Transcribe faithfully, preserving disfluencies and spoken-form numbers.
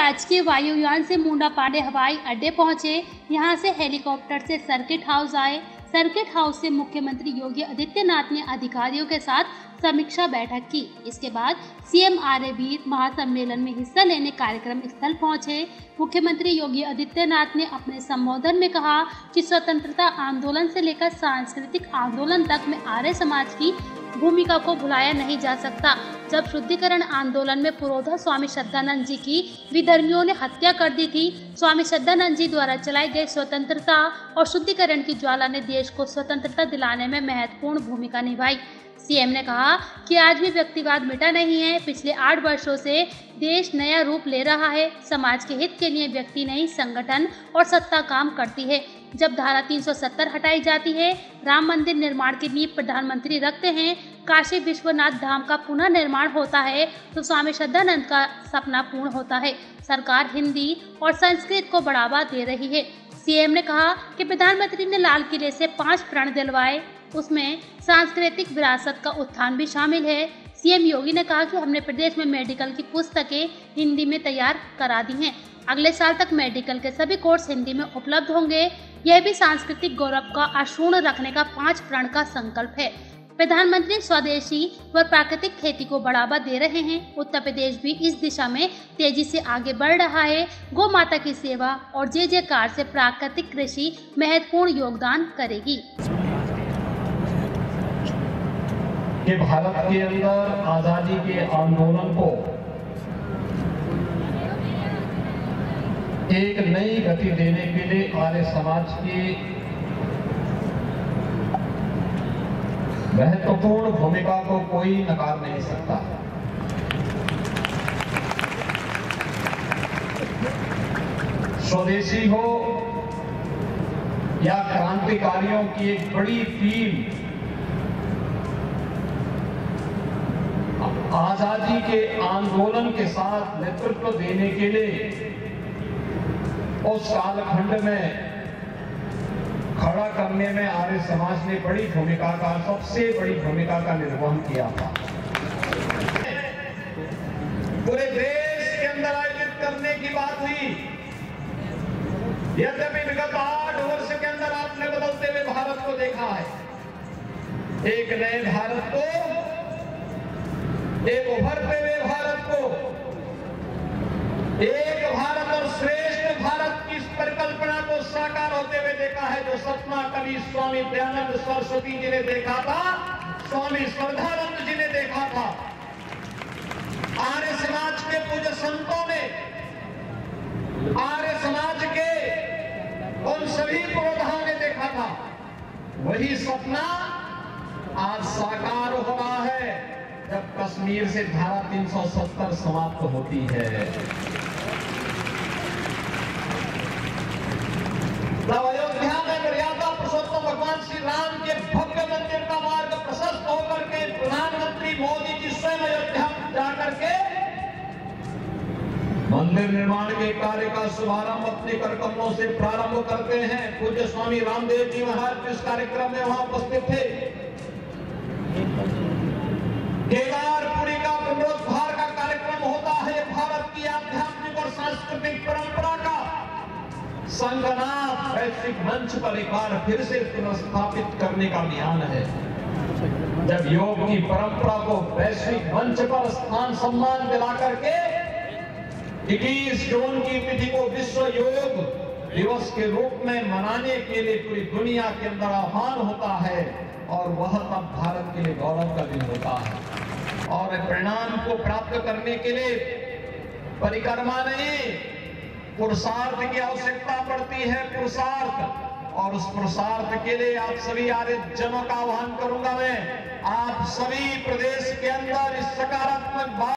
राजकीय वायुयान से मुंडा पांडे हवाई अड्डे पहुंचे। यहां से हेलीकॉप्टर से सर्किट हाउस आए। सर्किट हाउस से मुख्यमंत्री योगी आदित्यनाथ ने अधिकारियों के साथ समीक्षा बैठक की। इसके बाद सीएम आर्य वीर महासम्मेलन में हिस्सा लेने कार्यक्रम स्थल पहुंचे। मुख्यमंत्री योगी आदित्यनाथ ने अपने संबोधन में कहा कि स्वतंत्रता आंदोलन से लेकर सांस्कृतिक आंदोलन तक में आर्य समाज की भूमिका को भुलाया नहीं जा सकता। जब शुद्धिकरण आंदोलन में पुरोधा स्वामी श्रद्धानंद जी की विधर्मियों ने हत्या कर दी थी, स्वामी श्रद्धानंद जी द्वारा चलाई गई स्वतंत्रता और शुद्धिकरण की ज्वाला ने देश को स्वतंत्रता दिलाने में महत्वपूर्ण भूमिका निभाई। सीएम ने कहा कि आज भी व्यक्तिवाद मिटा नहीं है। पिछले आठ वर्षों से देश नया रूप ले रहा है। समाज के हित के लिए व्यक्ति नहीं, संगठन और सत्ता काम करती है। जब धारा तीन सौ सत्तर हटाई जाती है, राम मंदिर निर्माण की नींव प्रधानमंत्री रखते हैं, काशी विश्वनाथ धाम का पुनः निर्माण होता है, तो स्वामी श्रद्धानंद का सपना पूर्ण होता है। सरकार हिंदी और संस्कृत को बढ़ावा दे रही है। सीएम ने कहा कि प्रधानमंत्री ने लाल किले से पांच प्रण दिलवाए, उसमें सांस्कृतिक विरासत का उत्थान भी शामिल है। सीएम योगी ने कहा कि हमने प्रदेश में मेडिकल की पुस्तकें हिंदी में तैयार करा दी हैं। अगले साल तक मेडिकल के सभी कोर्स हिंदी में उपलब्ध होंगे। यह भी सांस्कृतिक गौरव का अक्षुण्ण रखने का पांच प्रण का संकल्प है। प्रधानमंत्री स्वदेशी व प्राकृतिक खेती को बढ़ावा दे रहे हैं। उत्तर प्रदेश भी इस दिशा में तेजी से आगे बढ़ रहा है। गौ माता की सेवा और जय जयकार से प्राकृतिक कृषि महत्वपूर्ण योगदान करेगी। कि भारत के अंदर आजादी के आंदोलन को एक नई गति देने के लिए आर्य समाज की महत्वपूर्ण भूमिका को कोई नकार नहीं सकता। स्वदेशी हो या क्रांतिकारियों की एक बड़ी टीम आजादी के आंदोलन के साथ नेतृत्व देने के लिए उस कालखंड में खड़ा करने में आर्य समाज ने बड़ी भूमिका का सबसे बड़ी भूमिका का निर्वहन किया था। पूरे देश के अंदर आयोजित करने की बात हुई। यद्यपि विगत आठ वर्ष के अंदर आपने बदलते हुए भारत को देखा है। एक नए भारत को, एक उभरते हुए भारत को, एक भारत और श्रेष्ठ भारत की इस परिकल्पना को साकार होते हुए देखा है। जो सपना कभी स्वामी दयानंद सरस्वती जी ने देखा था, स्वामी श्रद्धानंद जी ने देखा था, आर्य समाज के पूज्य संतों ने, आर्य समाज के उन सभी पुरोधाओं ने देखा था, वही सपना आज साकार हो रहा है जब कश्मीर से धारा तीन सौ सत्तर समाप्त होती है। तब अयोध्या में मर्यादा पुरुषोत्तम भगवान श्री राम के भव्य मंदिर का मार्ग प्रशस्त होकर के प्रधानमंत्री मोदी जी स्वयं अयोध्या जाकर के मंदिर निर्माण के कार्य का शुभारंभ अपने कर कमलों से प्रारंभ करते हैं। पूज्य स्वामी रामदेव जी महाराज इस कार्यक्रम में वहां उपस्थित थे। केदारपुरी का पुनरुद्धार का कार्यक्रम होता है। भारत की आध्यात्मिक और सांस्कृतिक परंपरा का संगनाथ वैश्विक मंच पर एक बार फिर से पुनर्स्थापित करने का अभियान है। जब योग की परंपरा को वैश्विक मंच पर स्थान सम्मान दिला करके इक्कीस जून की तिथि को विश्व योग दिवस के रूप में मनाने के लिए पूरी दुनिया के अंदर आह्वान होता है और वह तब भारत के लिए गौरव का दिन होता है। और परिणाम को प्राप्त करने के लिए परिक्रमा नहीं, पुरुषार्थ की आवश्यकता पड़ती है। पुरुषार्थ, और उस पुरुषार्थ के लिए आप सभी आर्य जनों का आह्वान करूंगा मैं, आप सभी प्रदेश के अंदर इस सकारात्मक